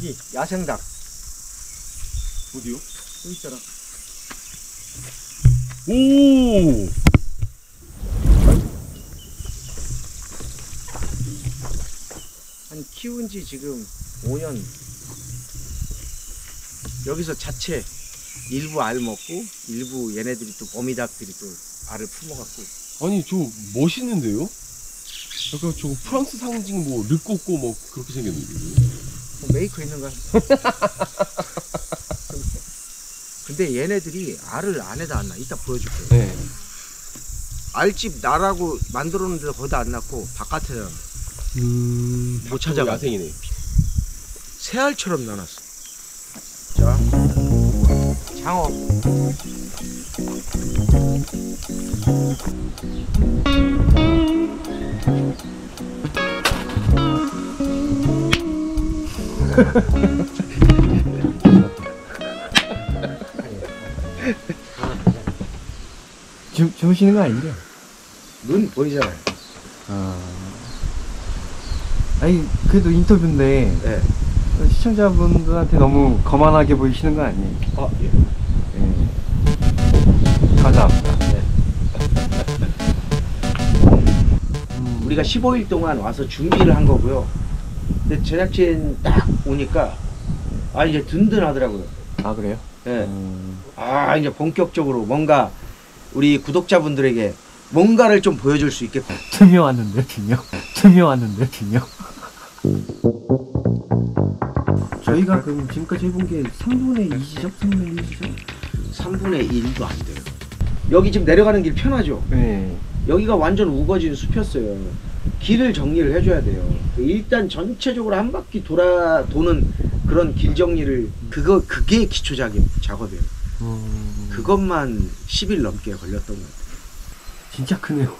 저기 야생닭. 어디요? 여기 있잖아. 오! 한 키운 지 지금 5년. 여기서 자체 일부 알 먹고 일부 얘네들이 또 거미닭들이 또 알을 품어갖고. 아니 저 멋있는데요? 약간 저거 프랑스 상징 뭐 르꼬꼬 뭐 그렇게 생겼는데. 메이커 있는 거야. 근데 얘네들이 알을 안에다 안 놔. 이따 보여줄게. 네. 알집 나라고 만들어 놓는데도 거기다 안 놨고 바깥에 못 찾아가. 야생이네. 새알처럼 나눴어. 자, 장어. 주무시는 거 아니죠? 눈 보이잖아요. 아니 그래도 인터뷰인데 네. 시청자분들한테 너무 거만하게 보이시는 거 아니에요? 아, 예. 예. 감사합니다. 네. 우리가 15일 동안 와서 준비를 한 거고요. 근데 제작진 딱 오니까 이제 든든하더라고요. 아 그래요? 네. 이제 본격적으로 뭔가 우리 구독자분들에게 뭔가를 좀 보여줄 수 있겠고. 투명 왔는데 투명 왔는데 투명. 저희가 그럼 지금까지 해본 게 3분의 2시죠? 3분의 1시죠? 3분의 1도 안 돼요. 여기 지금 내려가는 길 편하죠? 네. 여기가 완전 우거진 숲이었어요. 길을 정리를 해줘야 돼요. 일단 전체적으로 한 바퀴 도는 그런 길 정리를 그게 기초 작업이에요. 그것만 10일 넘게 걸렸던 것 같아요. 진짜 크네요.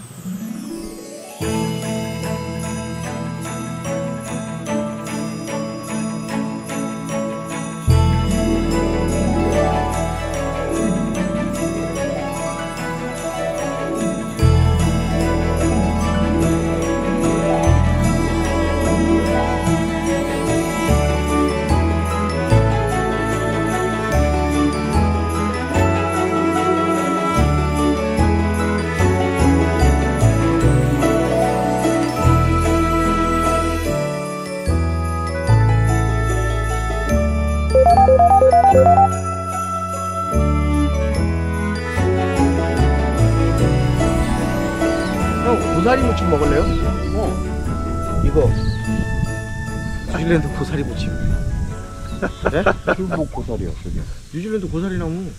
고사리 무침 먹을래요? 이거 뉴질랜드 고사리 무침. 네? 뭐 고사리요 저게? 뉴질랜드 고사리 나무.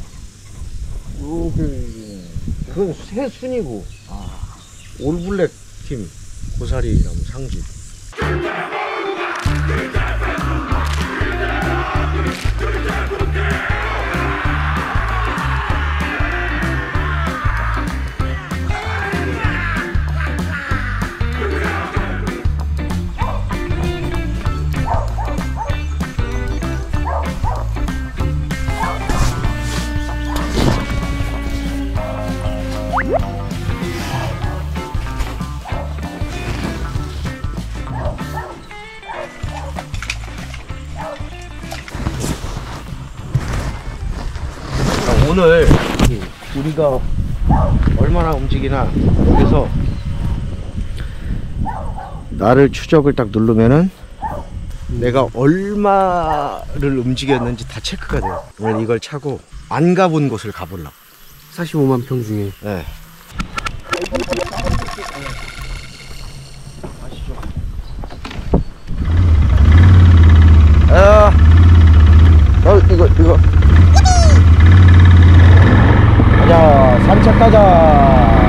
그건 새순이고 올블랙 팀 고사리 나무 상징. 오늘 우리가 얼마나 움직이나 여기서 나를 추적을 딱 누르면은 내가 얼마를 움직였는지 다 체크가 돼요. 오늘 이걸 차고 안 가본 곳을 가보려고. 45만 평 중에. 네. 이거 가자, 산책 가자.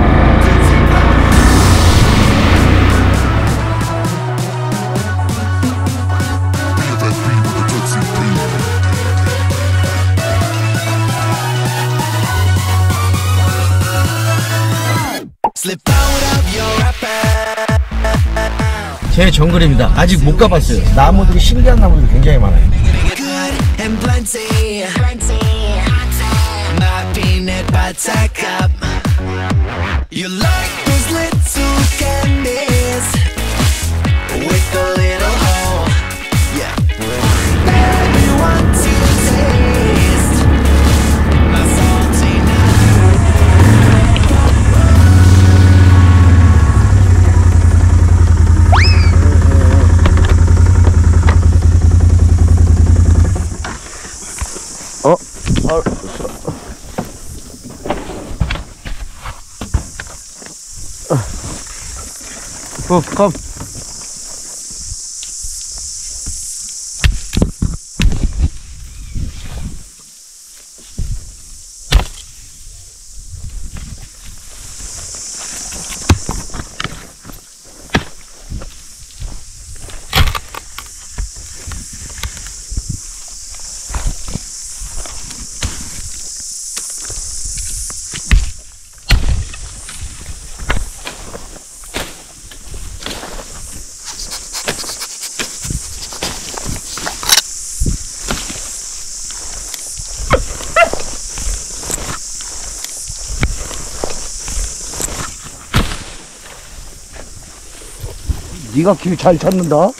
제 정글입니다. 아직 못 가봤어요. 나무들이 신기한 나무들이 굉장히 많아요. You like those little candies with a little hole, yeah. 컴. 네가 길 잘 찾는다.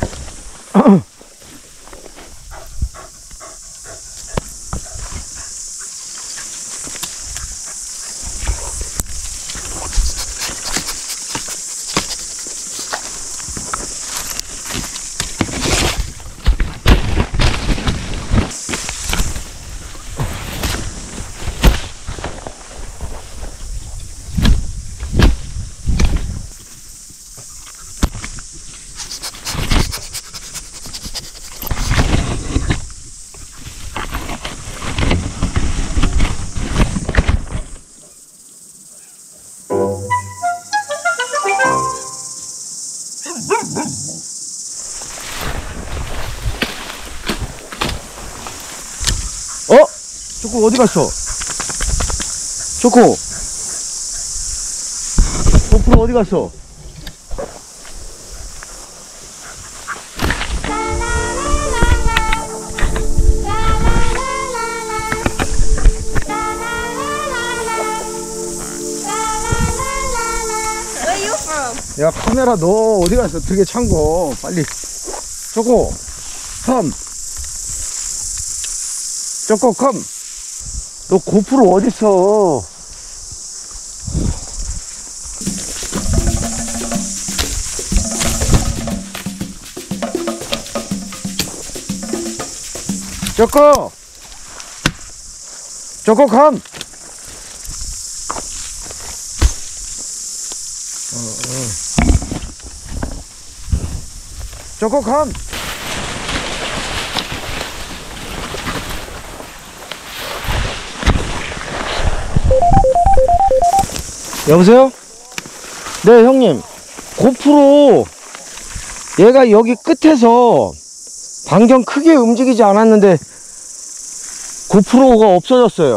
초코 어디 갔어? 초코. 초코 어디 갔어? Where you from? 야, 카메라 너 어디 갔어? 되게 찬 거. 빨리. 초코, 컴. 초코, 컴. 너 고프로 어딨어? 초코! 초코, 컴! 초코, 컴! 여보세요? 네, 형님. 고프로 얘가 여기 끝에서 반경 크게 움직이지 않았는데 고프로가 없어졌어요.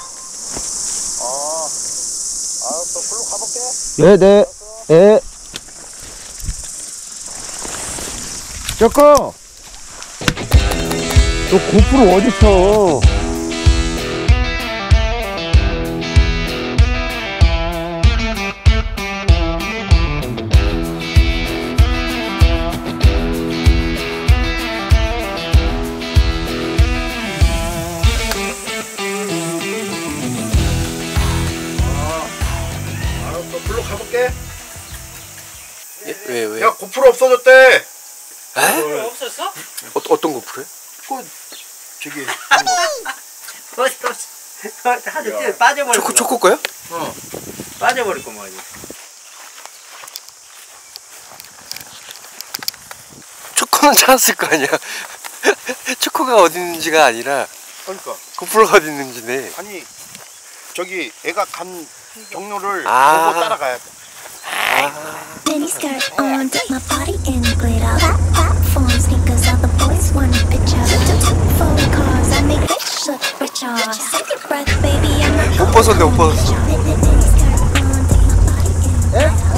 알았어. 글로 가볼게. 네. 저거 너 고프로 어딨어? 글로 가볼게. 왜? 야, 고프로 없어졌대. 없었어? 어떤 고프로요? 저기 하도 뛰어 빠져버릴 거. 초코 거요? 빠져버릴 거 뭐지? 초코는 찾았을 거 아니야. 초코가 어디 있는지가 아니라 그러니까 고프로가 어디 있는지네. 아니 저기 애가 간 경로를 아. 보고 따라가야 돼. Mini skirt on, dip my body in glitter. Platform sneakers, all the boys want a picture. Full cars, I make rich look richer. Save your breath, baby, I'm not 옷 벗었네, 옷 벗었어. Mini skirt on, dip my body in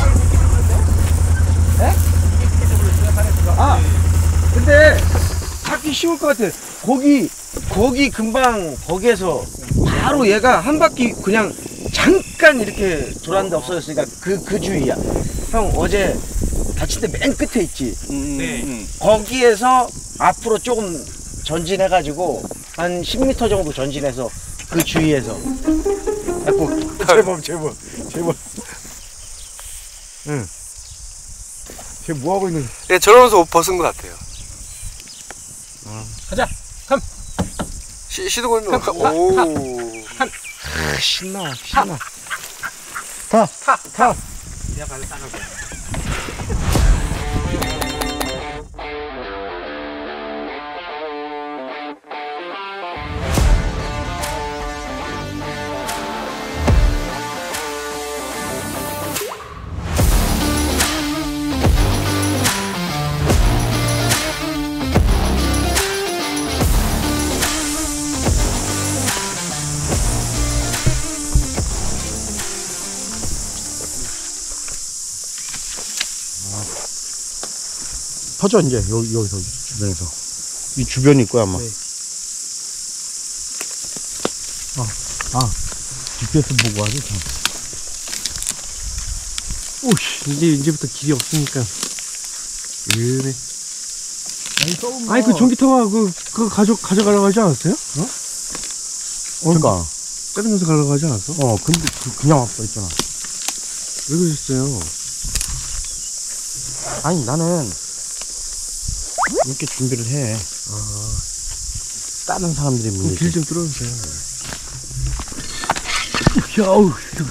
glitter. 아, 근데 찾기 쉬울 것 같아. 거기 금방 거기에서 바로 얘가 한 바퀴 그냥 잠깐 이렇게 돌았는데 없어졌으니까 그 주위야. 형 어제 다칠 때 맨 끝에 있지. 네. 거기에서 앞으로 조금 전진해가지고 한 10m 정도 전진해서 그 주위에서. 제법. 응. 쟤 뭐 하고 있는? 예, 저러면서 옷 벗은 것 같아요. 가자. 컴. 시도 걸면 오. 신나. 타. 그냥 가서 싸갈 거야. 터져 이제 여기서 주변에서 이 주변일 거야 아마. GPS 보고 하지. 오씨, 이제부터 길이 없으니까. 으네. 아니, 그 전기타와 그거 가져가려고 하지 않았어요? 그러니까. 짜증내서 가려고 하지 않았어? 근데 그냥 왔어 있잖아. 왜 그러셨어요? 아니 나는 이렇게 준비를 해. 다른 사람들이 문제. 길 좀 뚫어주세요. 야우,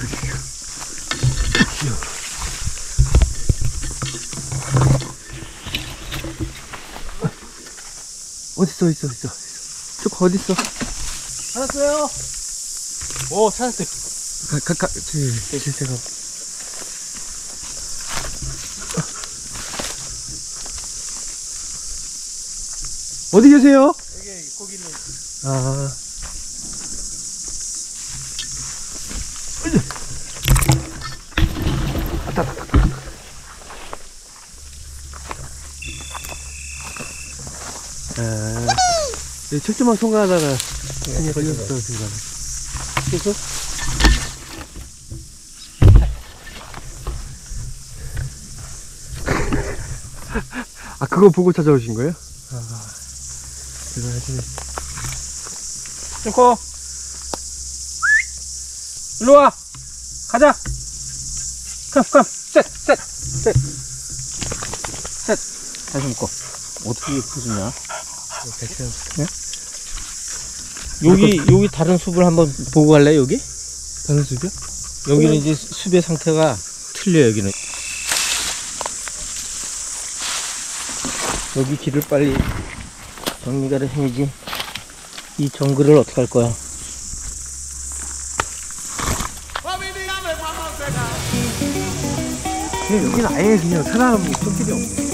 어딨어. 저 어딨어? 찾았어요. 오, 찾았어요. 제가. 어디 계세요? 여기 고기를. 아. 철조망 통과하다가 그냥 걸렸어, 순간. 그래서? 아, 그거 보고 찾아오신 거예요? 대단하시네. 좋고. 일로 와. 가자. 셋. 다시 묶어. 어떻게 풀었냐? 여기 다른 숲을 한번 보고 갈래, 여기? 다른 숲이요? 여기는 이제 숲의 상태가 틀려, 여기는. 여기 길을 빨리 정리가 해야지. 이 정글을 어떻게 할 거야? 그냥 여기는 아예 그냥 사람 손길이 없네.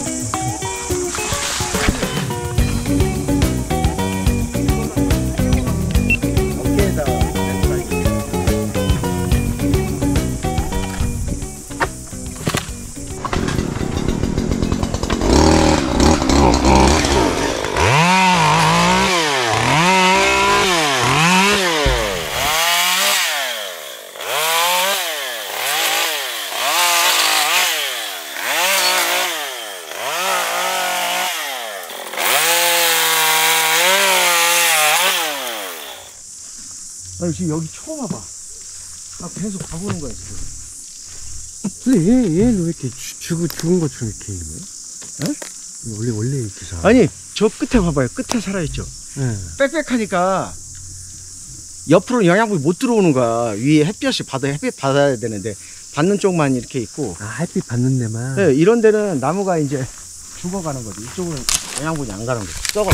아니 지금 여기 처음 와봐. 나 계속 가보는 거야 지금. 근데 얘는 왜 이렇게 죽은 것처럼 이렇게 있는 거야? 원래 이렇게 잘. 아니 저 끝에 봐봐요. 끝에 살아있죠. 네. 빽빽하니까 옆으로 영양분이 못 들어오는 거야. 위에 햇빛 받아야 되는데 받는 쪽만 이렇게 있고. 아, 햇빛 받는 데만. 네, 이런 데는 나무가 이제 죽어가는 거지. 이쪽은 영양분이 안 가는 거지. 썩어.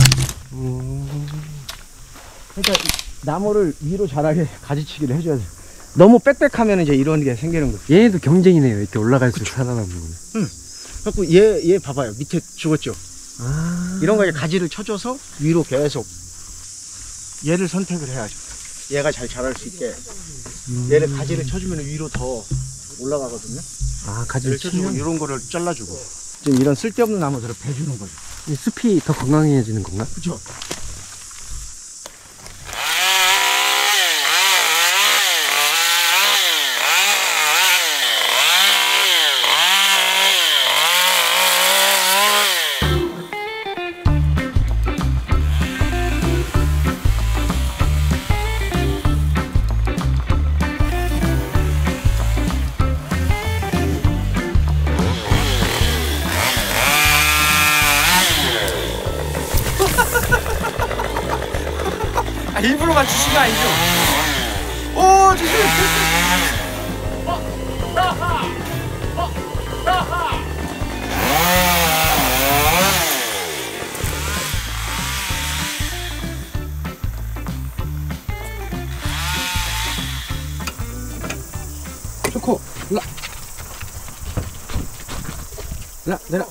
그러니까 이 나무를 위로 자라게 가지치기를 해줘야 돼. 너무 빽빽하면 이제 이런 게 생기는 거지. 얘도 경쟁이네요. 이렇게 올라갈수록 살아남는 거는. 그래갖고 얘 봐봐요. 밑에 죽었죠. 아. 이런 거 이제 가지를 쳐줘서 위로 계속 얘를 선택을 해야죠. 얘가 잘 자랄 수 있게 얘를 가지를 쳐주면 위로 더 올라가거든요. 아, 얘를 가지를 쳐주고 치면 이런 거를 잘라주고 지금 이런 쓸데없는 나무들을 베주는 거죠. 이 숲이 더 건강해지는 건가? 그렇죠. 일부러만 주신 거 아니죠? 오, 주세요. 내려.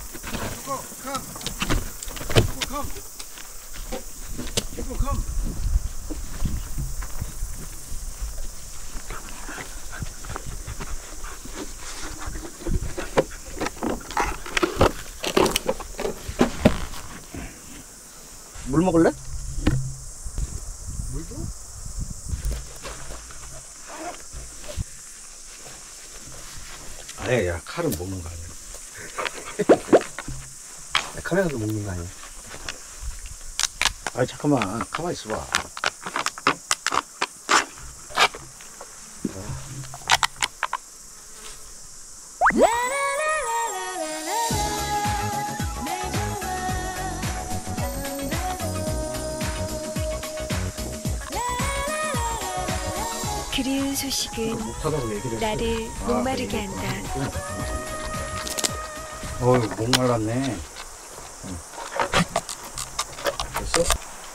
물 먹을래? 아예 야 칼은 먹는 거 아니야. 카메라도 먹는 거 아니야? 아니 잠깐만 가만히 있어봐. 그리운 소식은 나를 목마르게 한다. 어휴 목말랐네. 됐어?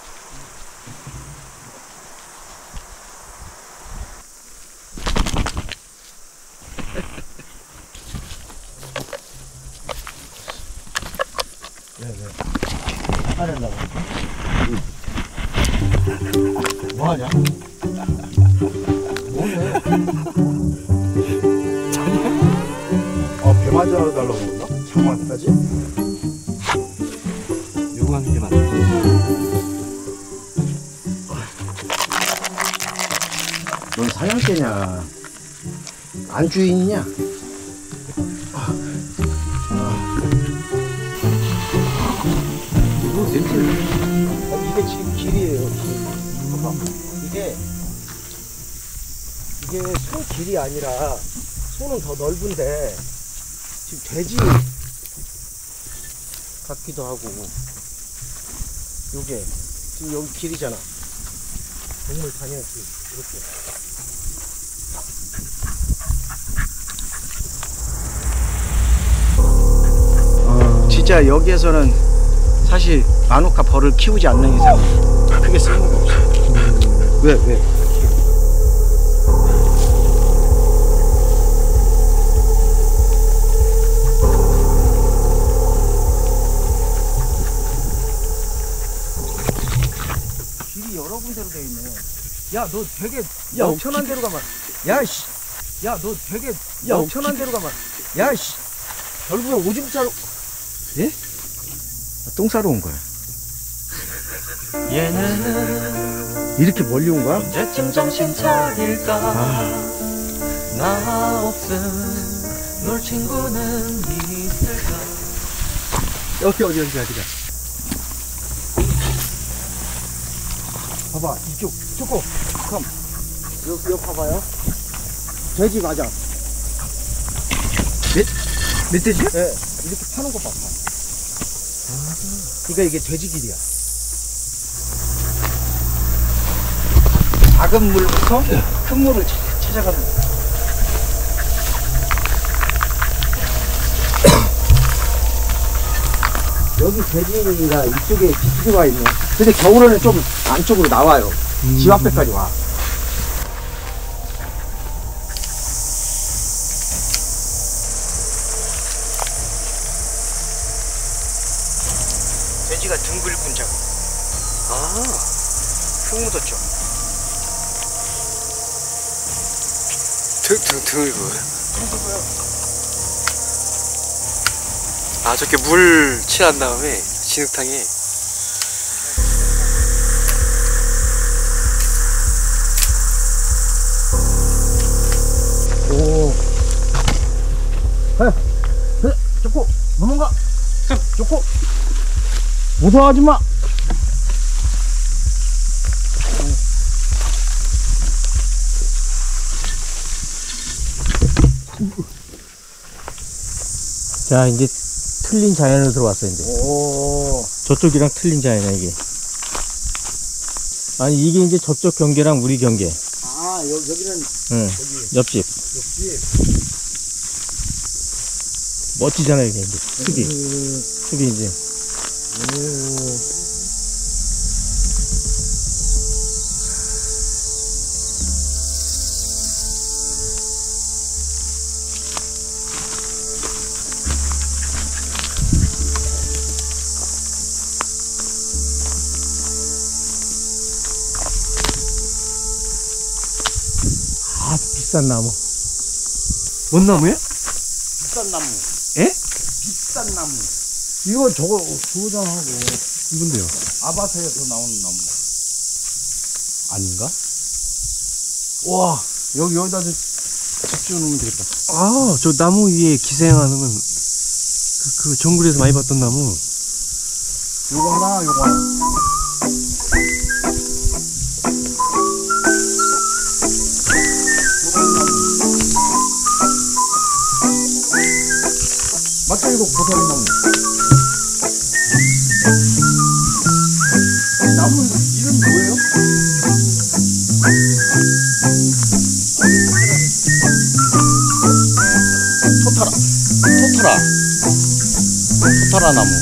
뭐하냐? 배 맞아달라고 그러나? 장마까지? 요구하는 게 맞다. 넌 사냥개냐? 안주인이냐? 이거 냄새. 이게 지금 길이에요. 길. 봐봐. 이게 소 길이 아니라 소는 더 넓은데 지금 돼지 같기도 하고. 요게 지금 여기 길이잖아. 동물 다니는 길 이렇게. 진짜 여기에서는 사실 마누카 벌을 키우지 않는 이상 크게 쓸모가 없어. 왜? 길이 여러 군데로 돼 있네. 야, 너 되게 멍청한 데로 가만. 야, 씨. 야, 너 되게 멍청한 데로 가만. 야, 씨. 결국에 오줌 싸러. 예? 똥 싸러 온 거야. 얘는 이렇게 멀리 온 거야? 언제쯤 정신 차릴까? 나 없음 놀 친구는 있을까? 어디가? 봐봐, 조금. 여기 봐봐요. 돼지 맞아. 멧돼지야? 네, 이렇게 파는 거 봐. 그러니까 이게 돼지길이야. 작은 물부터 큰 물을 찾아가는 거야. 여기 돼지가 이쪽에 비트가 있네. 근데 겨울에는 좀 안쪽으로 나와요. 집 앞에까지 와. 돼지가 등 긁은 자국. 흙 묻었죠. 등을 보여요? 아, 저렇게 물 칠한 다음에 진흙탕에. 오. 좋고, 넘어가. 좋고. 무서워하지 마. 자, 이제 틀린 자연으로 들어왔어, 이제. 오. 저쪽이랑 틀린 자연이야, 이게. 아니, 이게 이제 저쪽 경계랑 우리 경계. 아, 여기는 응, 여기. 옆집. 옆집. 멋지잖아요, 이게 이제. 숲이 이제. 오. 비싼 나무. 뭔 나무야? 비싼 나무. 에? 비싼 나무. 이거 저거잖아. 이건데요. 아바타에서 나오는 나무. 아닌가? 와, 여기다 집 지어놓으면 되겠다. 아, 저 나무 위에 기생하는 건 그 정글에서 많이 봤던 나무. 요거 하나, 요거 하나. 맞죠? 이거 고사리 나무. 나무 이름 뭐예요? 토타라 나무.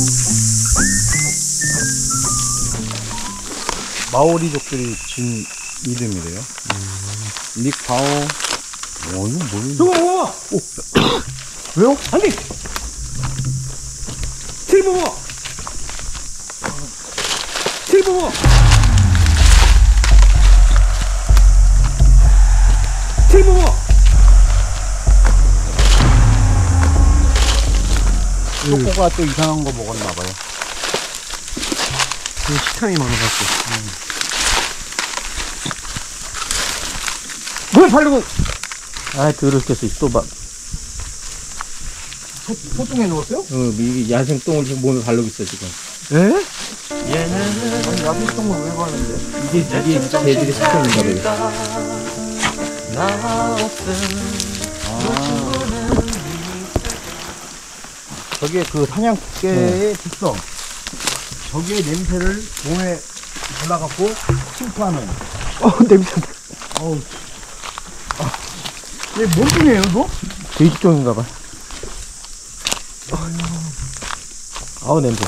마오리족들이 진 이름이래요. 닉바오. 이거 뭐예요? 저거! 왜요? 안돼! 칠보모! 칠보모! 칠보모! 초코가 또 이상한 거 먹었나봐요. 식탐이 많아갖고. 뭘 바르고! 아, 더럽겠어. 또 봐. 소똥에 넣었어요? 이 야생 똥을 지금 몸에 바르고 있어, 지금. 에? 아니, 야생똥을 왜 바르는데? 이게 개들이 식탐인가 봐. 저게 그 사냥개의 특성. 저게 냄새를 몸에 발라갖고 침투하는. 냄새. 어우. 얘 뭔 똥이에요, 이거? 돼지똥인가 봐. 아우, 냄새.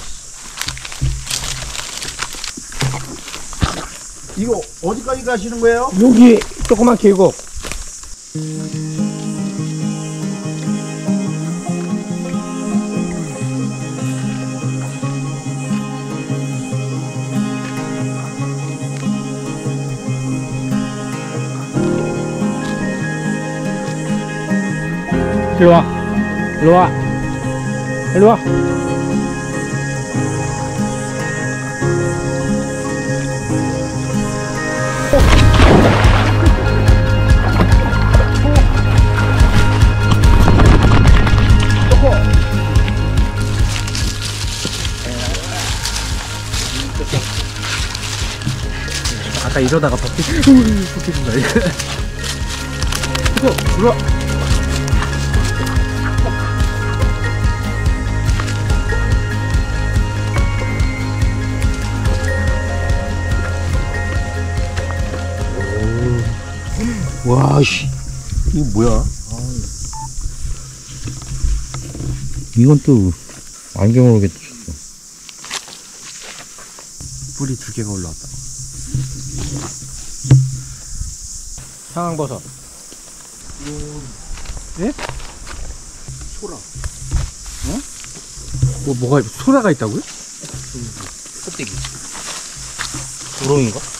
이거 어디까지 가시는 거예요? 여기 조그만 계곡. 일로 와. 일로 와. 일로 와. 아까 이러다가 벗겨진다 이거. 이거 일로 와. 와, 씨. 이거 뭐야? 이건 또, 안경으로 겠어 뿌리 2개가 올라왔다. 상황버섯. 예? 소라. 뭐가 소라가 있다고요? 껍데기. 우렁인가?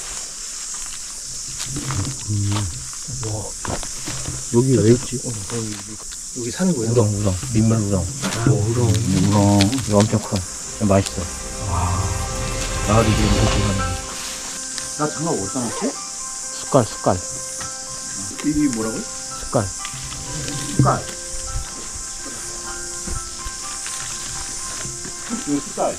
여기 왜 있지? 여기 사는 거예요? 우렁. 민물 우렁. 우렁. 이거 엄청 커. 맛있어. 마을이 지금 이렇게 하는 거. 나 장갑 어디다 놨지? 숟갈. 이게 뭐라고요? 숟갈. 숟갈. 이거 숟갈.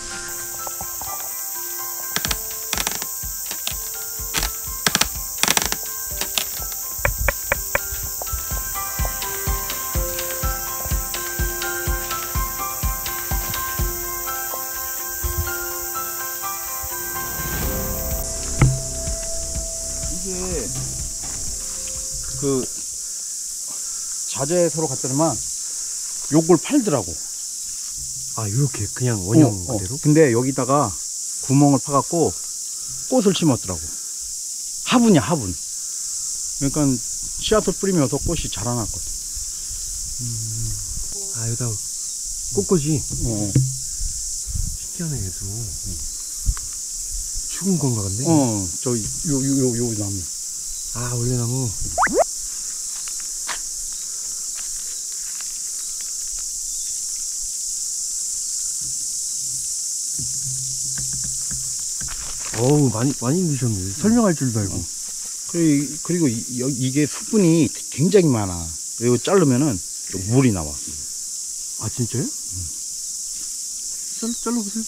이게 그 자재서로 갔더니만 요걸 팔더라고. 아, 요렇게 그냥 원형 그대로? 근데 여기다가 구멍을 파갖고 꽃을 심었더라고. 화분이야, 화분. 그러니까 씨앗을 뿌리면 더 꽃이 자라났거든. 아, 여기다 꽃꽂이. 신기하네, 얘도. 죽은 건가, 근데? 요 나무. 아, 원래 나무. 어우, 많이 넣으셨네. 설명할 줄도 알고. 그리고 이게 수분이 굉장히 많아. 이거 자르면은 물이 나와. 아, 진짜요? 잘라보세요.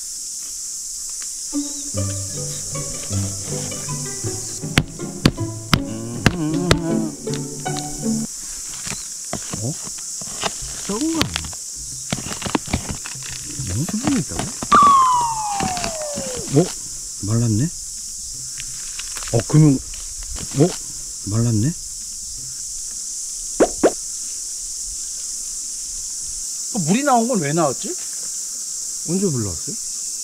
적은 거 아니야? 수분이 있다고? 말랐네? 그러면, 말랐네? 물이 나온 건 왜 나왔지? 언제 불러왔어요?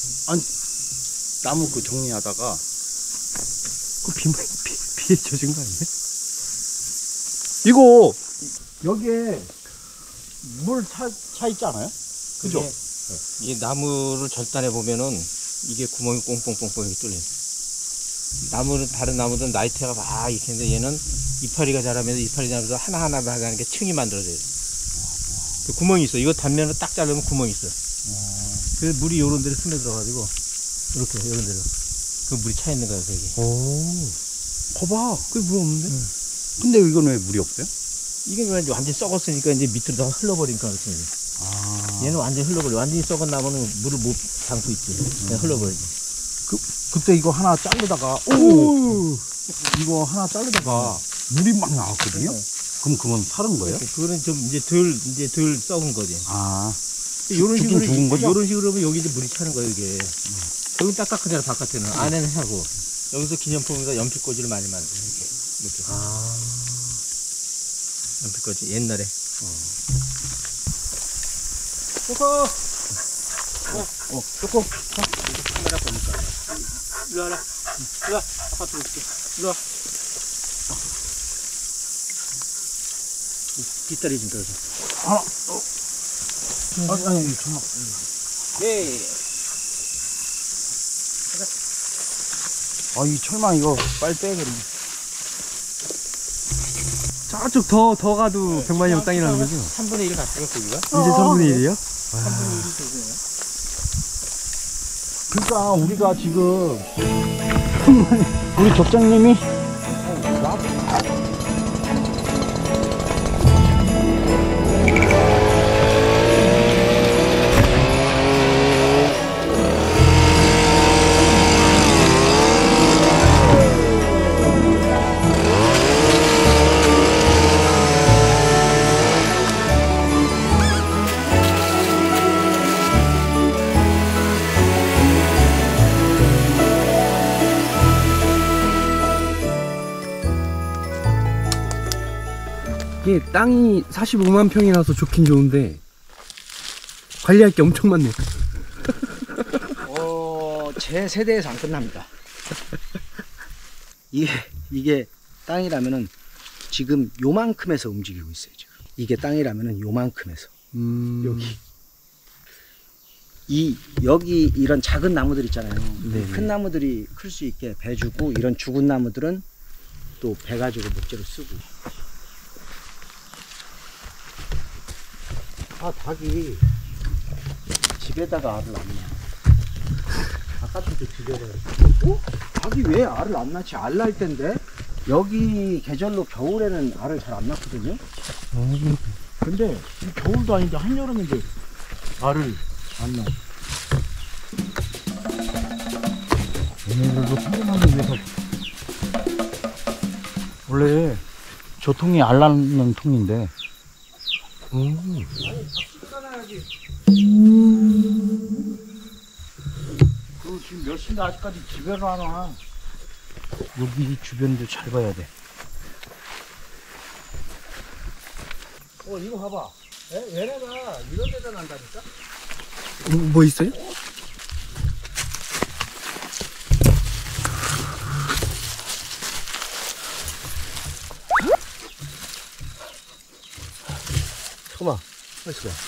나무 정리하다가. 비에 젖은 거 아니에요? 이거, 여기에 물 차 있지 않아요? 그죠? 이 나무를 절단해 보면은 이게 구멍이 뽕뽕뽕뽕 이렇게 뚫려. 다른 나무들은 나이테가 막 이렇게 했는데 얘는 이파리가 자라면서 이파리 자라면서 하나하나 하는 게 층이 만들어져요. 그 구멍이 있어. 이거 단면을 딱 자르면 구멍이 있어. 그래서 물이 요런 데로 스며들어가지고 이렇게 요런 데로 그 물이 차 있는 거야 여기. 봐봐. 그게 물 없는데? 근데 이건 왜 물이 없어요? 이게 완전히 썩었으니까 이제 밑으로 다 흘러버리니까 그렇지. 얘는 완전히 흘러버려. 완전히 썩은 나무는 물을 못 담고 있지. 그냥 흘러버리지. 그때 이거 하나 자르다가, 이거 하나 자르다가 물이 막 나왔거든요? 그럼 그건 사른 거예요? 그거는 좀 이제 덜 썩은 거지. 요런 죽긴 식으로 죽은 거죠? 요런 식으로 하면 여기 이제 물이 차는 거야 이게. 여기 딱딱하잖아 바깥에는. 안에는 하고. 여기서 기념품에다 연필꽂이를 많이 만들어 이렇게. 연필꽂이 옛날에. 조금. 카메라 보니까. 일로 와라. 일로 와. 아파트 올게. 일로 와. 뒷다리 좀 들어줘. 아니, 정말. 예. 이 철망 이거 빨리 빼야겠네. 저쪽 더 가도 백만영 땅이라는 거죠? 3분의 1 갔다가 거기가? 이제 3분의 1이요? 3분의 1이 되네요. 그러니까 우리가 지금 우리 족장님이 이게 땅이 45만 평이라서 좋긴 좋은데 관리할 게 엄청 많네요. 제 세대에서 안 끝납니다. 이게 땅이라면은 지금 요만큼에서 움직이고 있어요. 지금. 이게 땅이라면은 요만큼에서 여기 이런 작은 나무들 있잖아요. 네네. 큰 나무들이 클 수 있게 배주고 이런 죽은 나무들은 또 배 가지고 목재로 쓰고. 닭이 집에다가 알을 안 낳아. 바깥으로 들여봐요. 닭이 왜 알을 안 낳지? 알 낳을 텐데 여기 계절로 겨울에는 알을 잘 안 낳거든요. 근데 겨울도 아닌데 한여름인데 알을 안 낳아. 얘네들도 풍경하기 위해서 원래 저 통이 알 낳는 통인데 그 지금 몇 시인데 아직까지 집에를 안 와. 여기 주변도 잘 봐야 돼. 이거 봐봐. 얘네가 이런 데다 난다니까? 뭐 있어요? 잠깐만. 나이스 봐.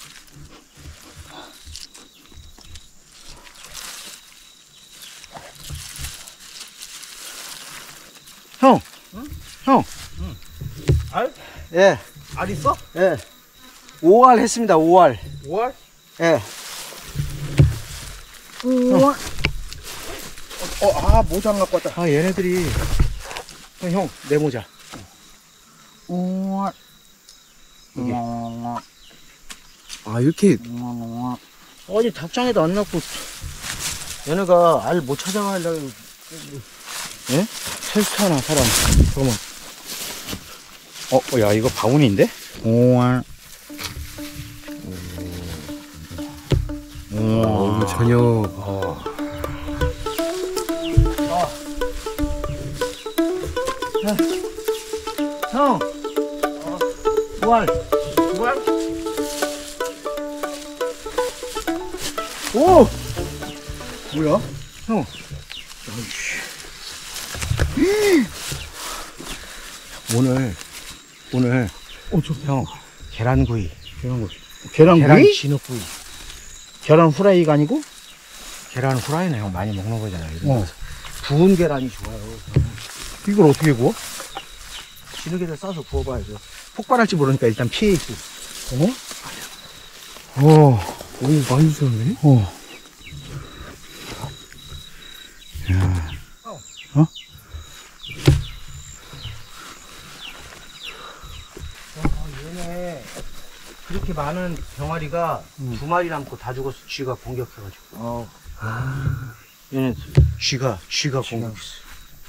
형. 응? 형. 응. 알? 예. 알 있어? 예. 5알 했습니다. 5알. 5알? 예. 모자 안 갖고 왔다. 아, 얘네들이. 형, 내 모자. 이게. 아, 이렇게. 아니, 닭장에도 안 넣고. 얘네가 알 못 찾아가려고. 예? 헬스하나, 사람. 잠깐만. 야, 이거 바구니인데? 이거 전혀. 형! 부활! 오! 뭐야? 형! 오늘, 형, 계란구이. 계란 진흙구이. 계란 후라이가 아니고? 계란 후라이는 형 많이 먹는 거잖아요. 구운 계란이 좋아요. 이걸 어떻게 구워? 진흙에다 싸서 구워봐야죠. 폭발할지 모르니까 일단 피해 있고. 오, 많이 주셨네? 얘네 그렇게 많은 병아리가 두 마리 남고 다 죽었어. 쥐가 공격해가지고. 얘네 쥐가 공격했어.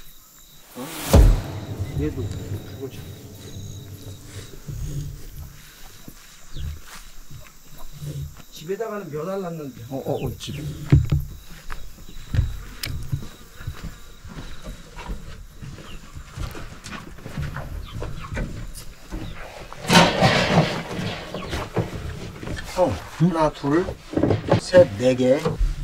얘도 죽었지. 집에다가는 몇 알 났는데. 집에. 형, 하나, 둘, 셋, 네 개.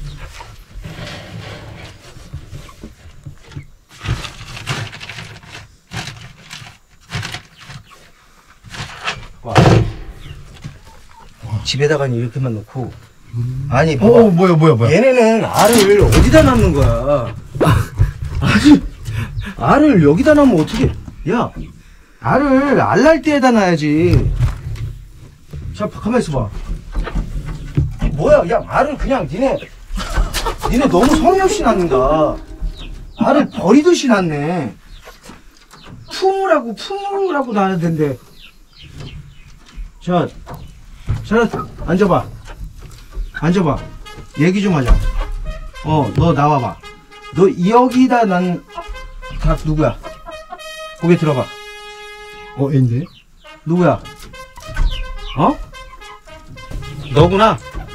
와. 집에다가는 이렇게만 놓고. 아니, 봐봐. 뭐야. 얘네는 알을 어디다 놨는 거야? 아니, 알을 여기다 놔면 어떻게? 야, 알을 알날대에다 놔야지. 자, 가만히 있어봐. 뭐야, 야, 알을 그냥 니네 너무 성의 없이 놨는다. 알을 버리듯이 놨네. 품으라고 놔야 된대. 자, 앉아봐. 얘기 좀 하자. 너 나와봐. 너 여기다 난 닭 누구야? 고개 들어봐. 인데? 누구야? 너구나.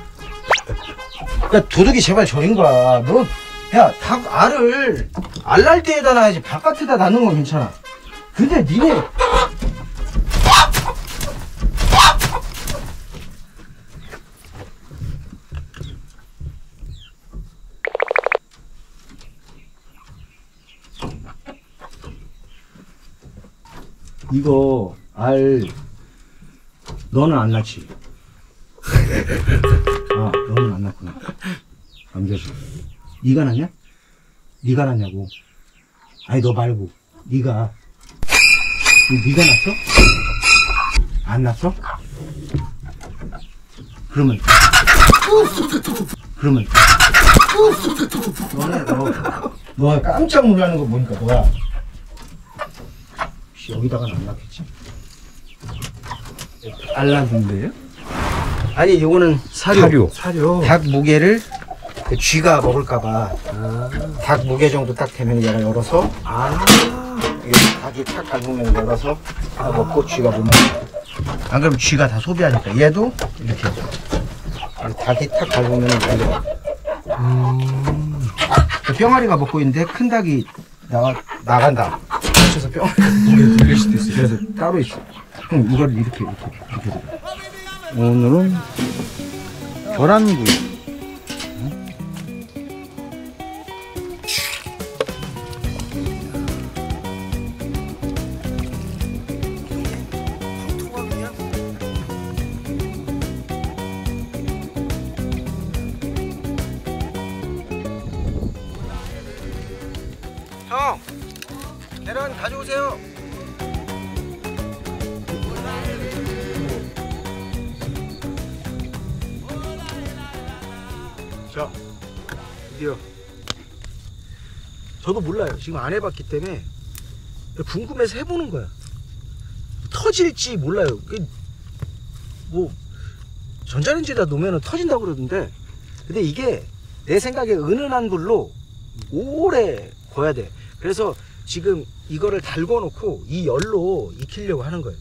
야, 도둑이 제발 저린 거야. 야, 닭 알을 알날대에다 놔야지. 바깥에다 놔는 건 괜찮아. 근데 니네 이거 알 너는 안 낳지? 너는 안 낳구나. 남자지. 네가 낳냐? 네가 낳냐고. 아니 너 말고 네가 낳았어? 안 낳았어? 그러면 너 깜짝 놀라는 거 보니까 너야. 여기다가는 안 낳겠지? 알 낳는데요? 아니 요거는 사료. 닭 무게를 그 쥐가 먹을까봐 닭 무게 정도 딱 되면 얘가 열어서 여기 닭이 탁 밟으면 열어서 먹고 쥐가 못 먹어. 안 그러면 쥐가 다 소비하니까 얘도 이렇게 닭이 탁 밟으면 열려. 그 병아리가 먹고 있는데 큰 닭이 나간다. 그래서 뿅 들릴 수도 있어. 그래서 따로 있어. 형 이걸 이렇게. 오늘은 계란구이. 형 계란 가져오세요. 자, 드디어. 저도 몰라요. 지금 안 해봤기 때문에 궁금해서 해보는 거야. 터질지 몰라요. 뭐 전자레인지에다 놓으면 터진다고 그러던데, 근데 이게 내 생각에 은은한 불로 오래 구워야 돼. 그래서 지금 이거를 달궈 놓고 이 열로 익히려고 하는 거예요.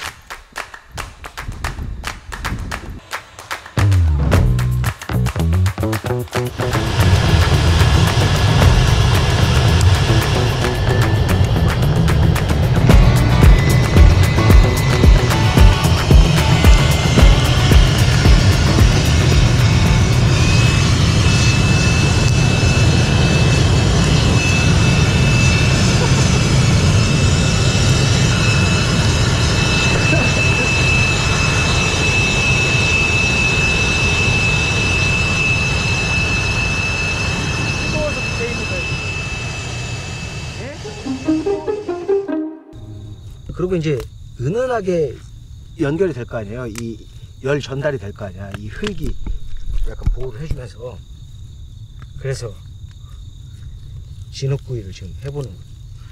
그리고 이제 은은하게 연결이 될 거 아니에요. 이 열 전달이 될 거 아니야. 이 흙이 약간 보호를 해주면서. 그래서 진흙구이를 지금 해보는 거예요.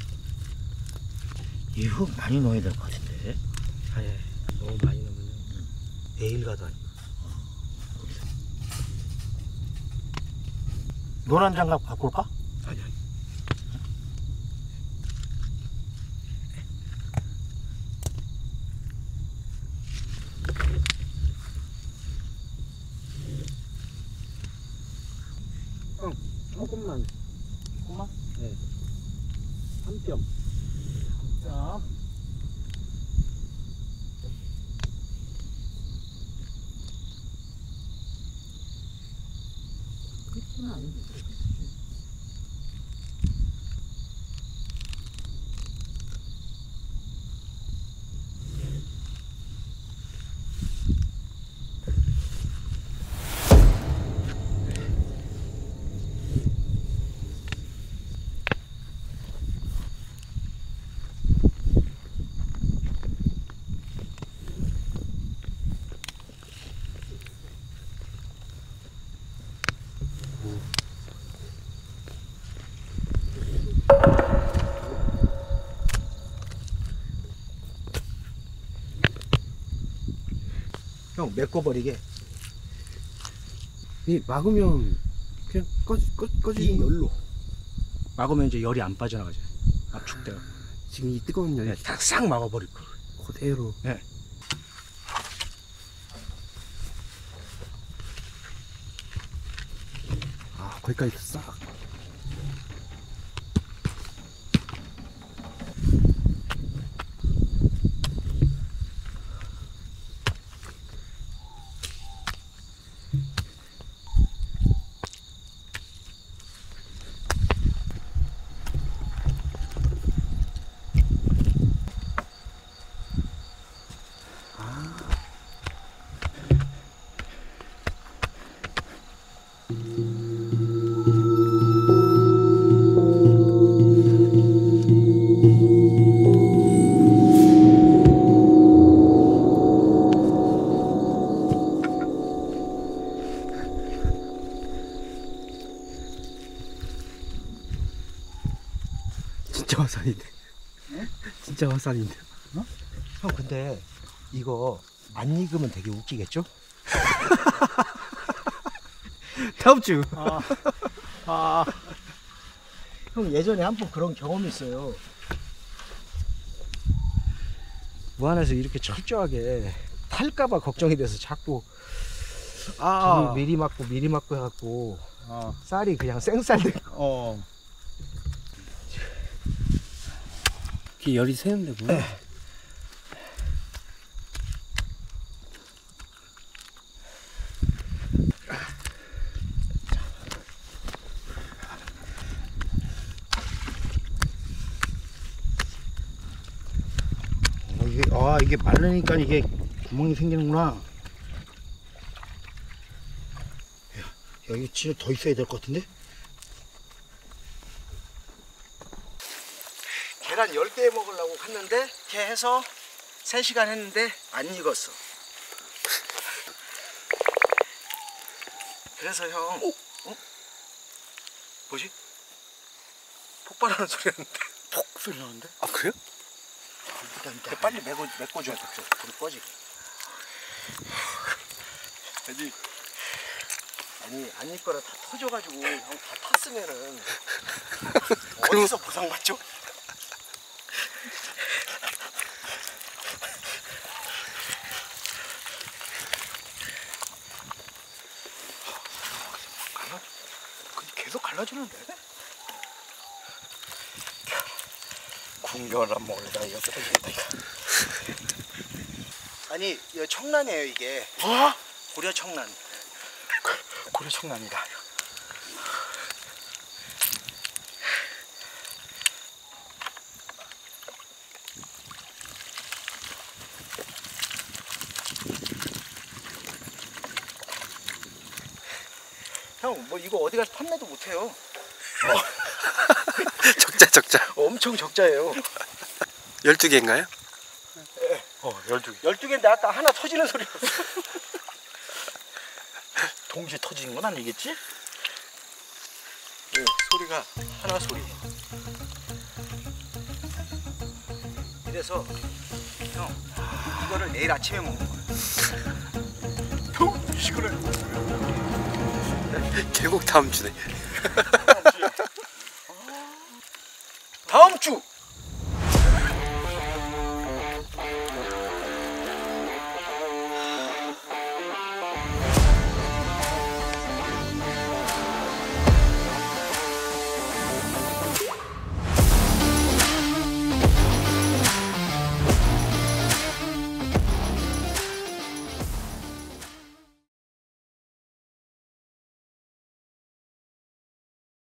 이 흙 많이 넣어야 될 것 같은데. 아니, 너무 많이 넣으면 내일 가도 아니고. 노란 장갑 갖고 올까? 아니. 형, 조금만. 조금만? 네. 3점. 3점. 끝은 아닌데. 형, 메꿔버리게. 이 막으면 그냥 이 꺼지는 거. 열로. 막으면 이제 열이 안 빠져나가죠. 압축돼요. 지금 이 뜨거운 열이 싹 막아버릴 거야. 그대로. 네. 아, 거기까지 싹. 진짜 화산인데. 진짜 화산인데. 형, 근데 이거 안 익으면 되게 웃기겠죠? 다음 주. 형, 예전에 한 번 그런 경험이 있어요. 무안에서 이렇게 철저하게 탈까봐 걱정이 돼서 자꾸 불을 미리 막고 해갖고 쌀이 그냥 생쌀 되고. 이게 열이 새는 데구나. 이게 마르니까 이게 구멍이 생기는구나. 야, 이거 진짜 더 있어야 될 것 같은데? 계란 10개 먹으려고 갔는데 이렇게 해서 3시간 했는데 안 익었어. 그래서 형, 뭐지? 폭발하는 소리 나는데. 폭 소리 나는데? 아 그래요? 빨리 메꿔줘야 돼. 불이 꺼지게. 아니 거라 다 터져가지고 형 다 탔으면은 어디서 보상받죠? 계속 갈라지는데? 궁궐한 먹으려다 이거 쓰러지겠다 이거. 아니 이거 청란이에요 이게. 뭐? 고려 청란. 고려 청란이다. 형, 뭐 이거 어디 가서 판매도 못해요. 적자. 엄청 적자예요. 12개인가요? 12개. 12개인데 아까 하나 터지는 소리였어. 동시에 터지는 건 아니겠지? 네, 소리가 하나 소리. 이래서 형 이거를 내일 아침에 먹는 거야. 시끄러워. 계곡 다음 주네.